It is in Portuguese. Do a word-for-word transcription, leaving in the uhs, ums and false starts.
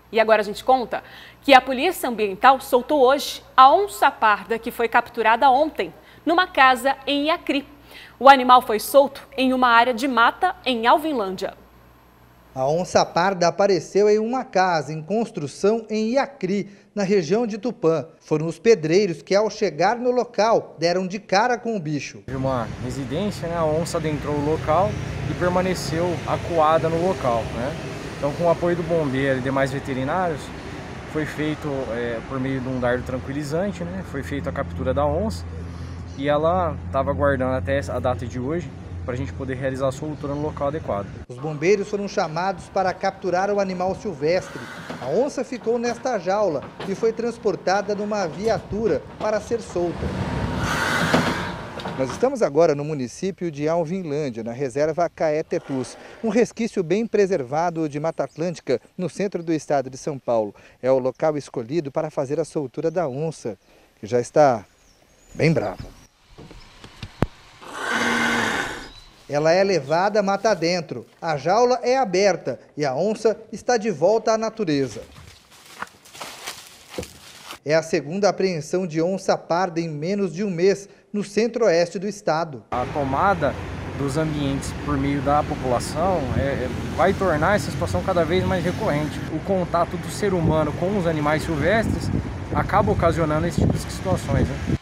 E agora a gente conta que a Polícia Ambiental soltou hoje a onça parda que foi capturada ontem numa casa em Iacri. O animal foi solto em uma área de mata em Alvinlândia. A onça parda apareceu em uma casa em construção em Iacri, na região de Tupã. Foram os pedreiros que, ao chegar no local, deram de cara com o bicho. De uma residência, né, a onça adentrou o local e permaneceu acuada no local, né? Então, com o apoio do bombeiro e demais veterinários, foi feito, é, por meio de um dardo tranquilizante, né, foi feita a captura da onça e ela estava aguardando até a data de hoje para a gente poder realizar a soltura no local adequado. Os bombeiros foram chamados para capturar o animal silvestre. A onça ficou nesta jaula e foi transportada numa viatura para ser solta. Nós estamos agora no município de Alvinlândia, na reserva Caetetus, um resquício bem preservado de Mata Atlântica no centro do estado de São Paulo. É o local escolhido para fazer a soltura da onça, que já está bem brava. Ela é levada mata dentro, a jaula é aberta e a onça está de volta à natureza. É a segunda apreensão de onça parda em menos de um mês no centro-oeste do estado. A tomada dos ambientes por meio da população é, vai tornar essa situação cada vez mais recorrente. O contato do ser humano com os animais silvestres acaba ocasionando esse tipo de situações, né?